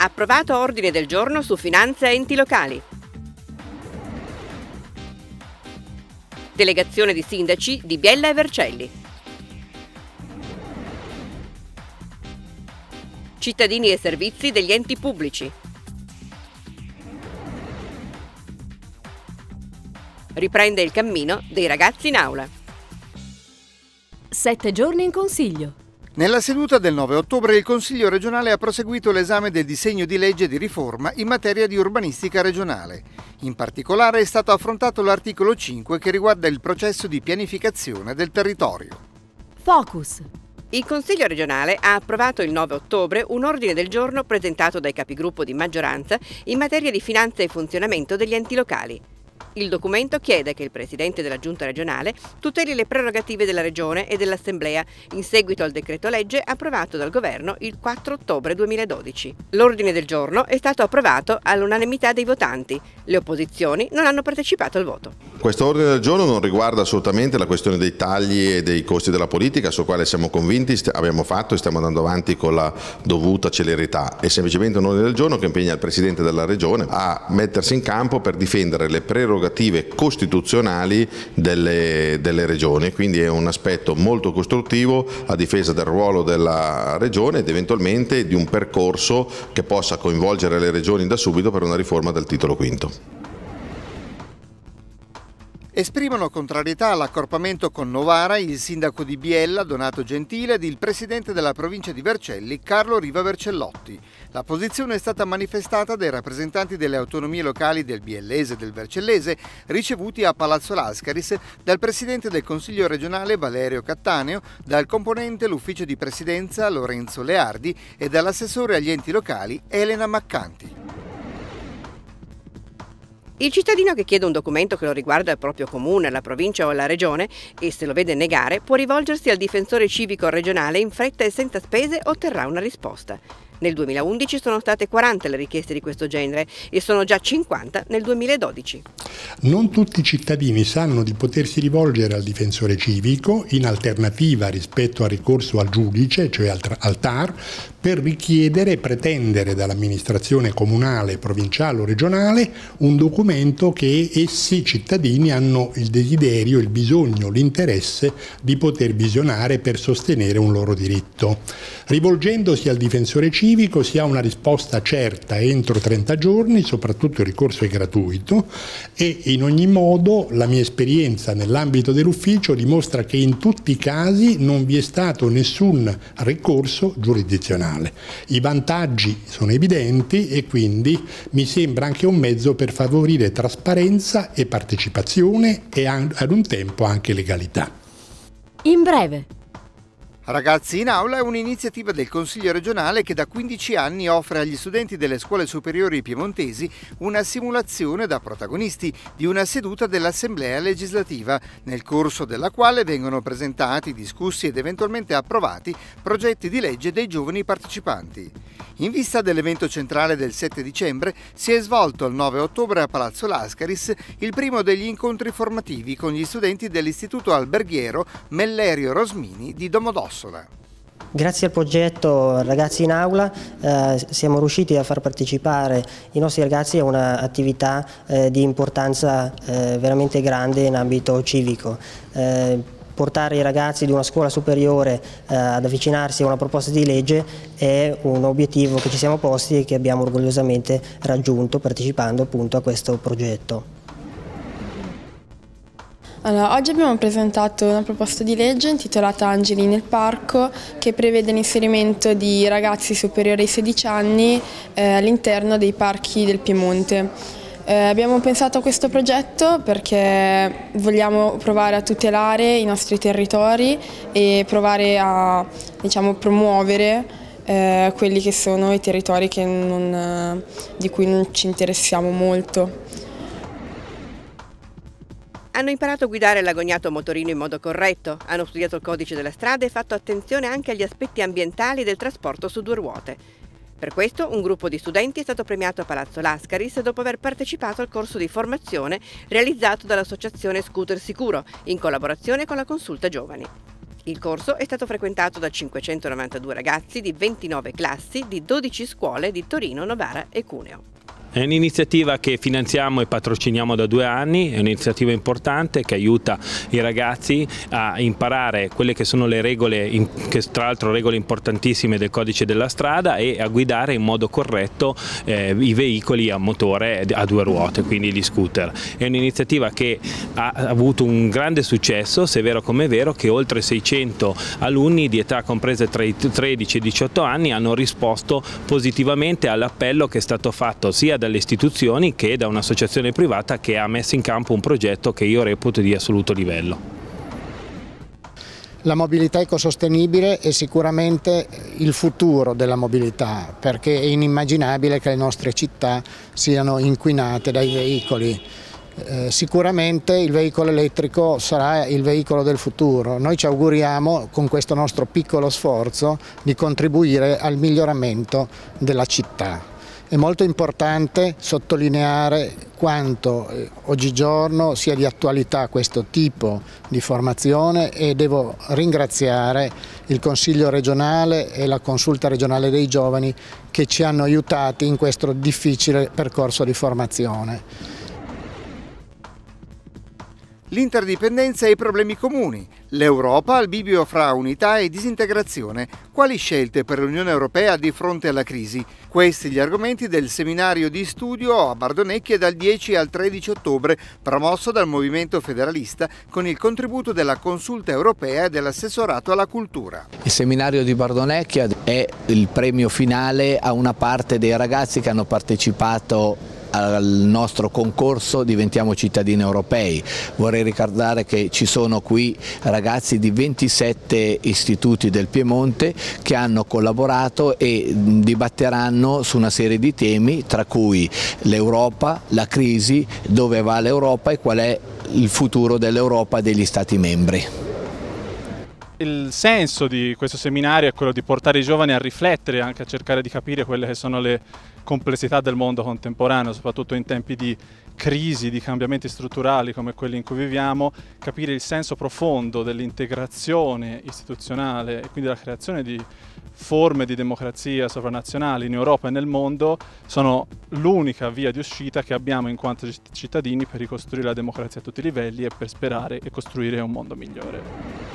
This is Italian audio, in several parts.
Approvato ordine del giorno su finanza e enti locali. Delegazione di sindaci di Biella e Vercelli. Cittadini e servizi degli enti pubblici. Riprende il cammino dei ragazzi in aula. 7 giorni in consiglio. Nella seduta del 9 ottobre il Consiglio regionale ha proseguito l'esame del disegno di legge di riforma in materia di urbanistica regionale. In particolare è stato affrontato l'articolo 5 che riguarda il processo di pianificazione del territorio. Focus. Il Consiglio regionale ha approvato il 9 ottobre un ordine del giorno presentato dai capigruppo di maggioranza in materia di finanza e funzionamento degli enti locali. Il documento chiede che il Presidente della Giunta regionale tuteli le prerogative della Regione e dell'Assemblea in seguito al decreto legge approvato dal Governo il 4 ottobre 2012. L'ordine del giorno è stato approvato all'unanimità dei votanti. Le opposizioni non hanno partecipato al voto. Questo ordine del giorno non riguarda assolutamente la questione dei tagli e dei costi della politica, sul quale siamo convinti, abbiamo fatto e stiamo andando avanti con la dovuta celerità. È semplicemente un ordine del giorno che impegna il Presidente della Regione a mettersi in campo per difendere le prerogative costituzionali delle regioni, quindi è un aspetto molto costruttivo a difesa del ruolo della regione ed eventualmente di un percorso che possa coinvolgere le regioni da subito per una riforma del titolo quinto. Esprimono contrarietà all'accorpamento con Novara il sindaco di Biella, Donato Gentile, ed il presidente della provincia di Vercelli, Carlo Riva Vercellotti. La posizione è stata manifestata dai rappresentanti delle autonomie locali del biellese e del vercellese, ricevuti a Palazzo Lascaris dal presidente del Consiglio regionale Valerio Cattaneo, dal componente l'ufficio di presidenza Lorenzo Leardi e dall'assessore agli enti locali Elena Maccanti. Il cittadino che chiede un documento che lo riguarda il proprio comune, la provincia o la regione e se lo vede negare può rivolgersi al difensore civico regionale in fretta e senza spese otterrà una risposta. Nel 2011 sono state 40 le richieste di questo genere e sono già 50 nel 2012. Non tutti i cittadini sanno di potersi rivolgere al difensore civico in alternativa rispetto al ricorso al giudice, cioè al TAR, per richiedere e pretendere dall'amministrazione comunale, provinciale o regionale un documento che essi cittadini hanno il desiderio, il bisogno, l'interesse di poter visionare per sostenere un loro diritto. Rivolgendosi al difensore civico si ha una risposta certa entro 30 giorni, soprattutto il ricorso è gratuito e in ogni modo la mia esperienza nell'ambito dell'ufficio dimostra che in tutti i casi non vi è stato nessun ricorso giurisdizionale. I vantaggi sono evidenti e quindi mi sembra anche un mezzo per favorire trasparenza e partecipazione e ad un tempo anche legalità. In breve. Ragazzi in aula è un'iniziativa del Consiglio regionale che da 15 anni offre agli studenti delle scuole superiori piemontesi una simulazione da protagonisti di una seduta dell'Assemblea legislativa, nel corso della quale vengono presentati, discussi ed eventualmente approvati progetti di legge dei giovani partecipanti. In vista dell'evento centrale del 7 dicembre si è svolto il 9 ottobre a Palazzo Lascaris il primo degli incontri formativi con gli studenti dell'Istituto Alberghiero Mellerio Rosmini di Domodossola. Grazie al progetto Ragazzi in Aula siamo riusciti a far partecipare i nostri ragazzi a un'attività di importanza veramente grande in ambito civico. Portare i ragazzi di una scuola superiore ad avvicinarsi a una proposta di legge è un obiettivo che ci siamo posti e che abbiamo orgogliosamente raggiunto partecipando appunto a questo progetto. Allora, oggi abbiamo presentato una proposta di legge intitolata Angeli nel parco che prevede l'inserimento di ragazzi superiori ai 16 anni all'interno dei parchi del Piemonte. Abbiamo pensato a questo progetto perché vogliamo provare a tutelare i nostri territori e provare a promuovere quelli che sono i territori di cui non ci interessiamo molto. Hanno imparato a guidare l'agognato motorino in modo corretto, hanno studiato il codice della strada e fatto attenzione anche agli aspetti ambientali del trasporto su 2 ruote. Per questo un gruppo di studenti è stato premiato a Palazzo Lascaris dopo aver partecipato al corso di formazione realizzato dall'associazione Scooter Sicuro in collaborazione con la Consulta Giovani. Il corso è stato frequentato da 592 ragazzi di 29 classi di 12 scuole di Torino, Novara e Cuneo. È un'iniziativa che finanziamo e patrociniamo da 2 anni, è un'iniziativa importante che aiuta i ragazzi a imparare quelle che sono le regole, che tra l'altro regole importantissime del codice della strada, e a guidare in modo corretto i veicoli a motore a 2 ruote, quindi gli scooter. È un'iniziativa che ha avuto un grande successo, se è vero come è vero che oltre 600 alunni di età compresa tra i 13 e i 18 anni hanno risposto positivamente all'appello che è stato fatto sia dalle istituzioni che da un'associazione privata che ha messo in campo un progetto che io reputo di assoluto livello. La mobilità ecosostenibile è sicuramente il futuro della mobilità, perché è inimmaginabile che le nostre città siano inquinate dai veicoli. Sicuramente il veicolo elettrico sarà il veicolo del futuro. Noi ci auguriamo con questo nostro piccolo sforzo di contribuire al miglioramento della città. È molto importante sottolineare quanto oggigiorno sia di attualità questo tipo di formazione, e devo ringraziare il Consiglio regionale e la Consulta regionale dei giovani che ci hanno aiutati in questo difficile percorso di formazione. L'interdipendenza e i problemi comuni, l'Europa al bivio fra unità e disintegrazione. Quali scelte per l'Unione Europea di fronte alla crisi? Questi gli argomenti del seminario di studio a Bardonecchia dal 10 al 13 ottobre, promosso dal Movimento Federalista con il contributo della Consulta Europea e dell'Assessorato alla Cultura. Il seminario di Bardonecchia è il premio finale a una parte dei ragazzi che hanno partecipato al nostro concorso Diventiamo cittadini europei. Vorrei ricordare che ci sono qui ragazzi di 27 istituti del Piemonte che hanno collaborato e dibatteranno su una serie di temi, tra cui l'Europa, la crisi, dove va l'Europa e qual è il futuro dell'Europa e degli Stati membri. Il senso di questo seminario è quello di portare i giovani a riflettere, anche a cercare di capire quelle che sono le complessità del mondo contemporaneo, soprattutto in tempi di crisi, di cambiamenti strutturali come quelli in cui viviamo, capire il senso profondo dell'integrazione istituzionale e quindi la creazione di forme di democrazia sovranazionali in Europa e nel mondo sono l'unica via di uscita che abbiamo in quanto cittadini per ricostruire la democrazia a tutti i livelli e per sperare e costruire un mondo migliore.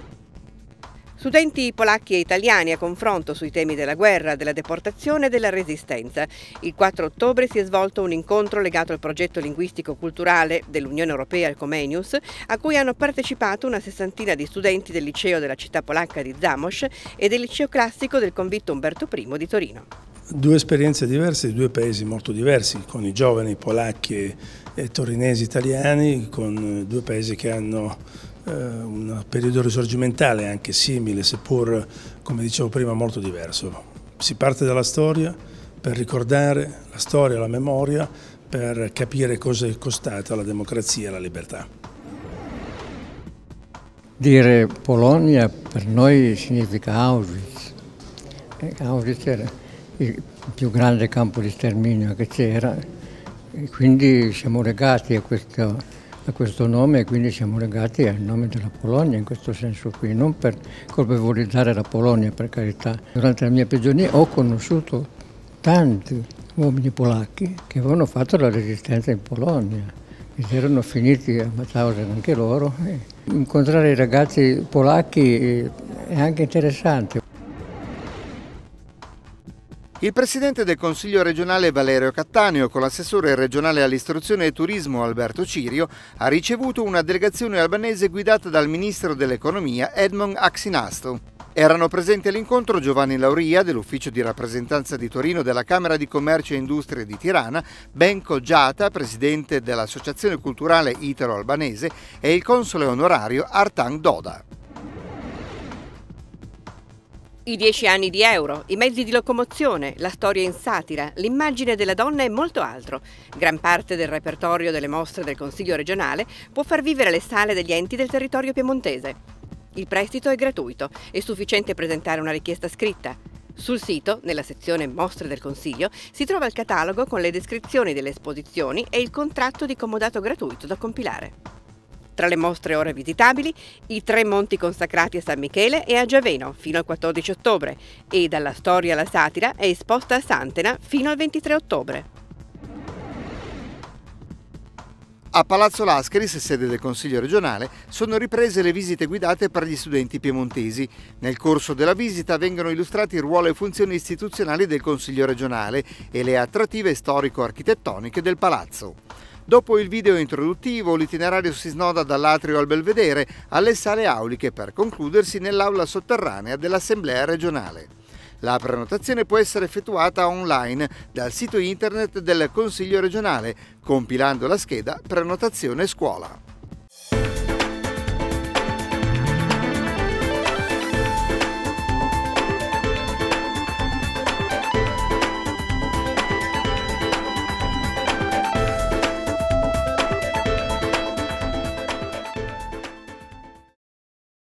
Studenti polacchi e italiani a confronto sui temi della guerra, della deportazione e della resistenza. Il 4 ottobre si è svolto un incontro legato al progetto linguistico-culturale dell'Unione Europea, il Comenius, a cui hanno partecipato una 60ina di studenti del liceo della città polacca di Zamość e del liceo classico del convitto Umberto I di Torino. 2 esperienze diverse di 2 paesi molto diversi, con i giovani polacchi e torinesi italiani, con 2 paesi che hanno un periodo risorgimentale anche simile, seppur, come dicevo prima, molto diverso. Si parte dalla storia per ricordare la storia, la memoria, per capire cosa è costata la democrazia e la libertà. Dire Polonia per noi significa Auschwitz. Auschwitz era il più grande campo di sterminio che c'era, e quindi siamo legati a questo nome, e quindi siamo legati al nome della Polonia in questo senso qui, non per colpevolizzare la Polonia, per carità. Durante la mia prigionia ho conosciuto tanti uomini polacchi che avevano fatto la resistenza in Polonia, ed erano finiti a Mauthausen anche loro. Incontrare i ragazzi polacchi è anche interessante. Il presidente del Consiglio regionale Valerio Cattaneo, con l'assessore regionale all'istruzione e turismo Alberto Cirio, ha ricevuto una delegazione albanese guidata dal ministro dell'economia Edmond Axinasto. Erano presenti all'incontro Giovanni Lauria dell'ufficio di rappresentanza di Torino della Camera di Commercio e Industrie di Tirana, Benko Giata, presidente dell'Associazione Culturale Italo-Albanese, e il console onorario Artan Doda. I 10 anni di euro, i mezzi di locomozione, la storia in satira, l'immagine della donna e molto altro. Gran parte del repertorio delle mostre del Consiglio regionale può far vivere le sale degli enti del territorio piemontese. Il prestito è gratuito, è sufficiente presentare una richiesta scritta. Sul sito, nella sezione Mostre del Consiglio, si trova il catalogo con le descrizioni delle esposizioni e il contratto di comodato gratuito da compilare. Tra le mostre ora visitabili, i 3 monti consacrati a San Michele e a Giaveno fino al 14 ottobre e dalla storia alla satira è esposta a Santena fino al 23 ottobre. A Palazzo Lascaris, sede del Consiglio regionale, sono riprese le visite guidate per gli studenti piemontesi. Nel corso della visita vengono illustrati il ruolo e funzioni istituzionali del Consiglio regionale e le attrattive storico-architettoniche del palazzo. Dopo il video introduttivo, l'itinerario si snoda dall'atrio al Belvedere alle sale auliche per concludersi nell'aula sotterranea dell'Assemblea regionale. La prenotazione può essere effettuata online dal sito internet del Consiglio regionale, compilando la scheda Prenotazione Scuola.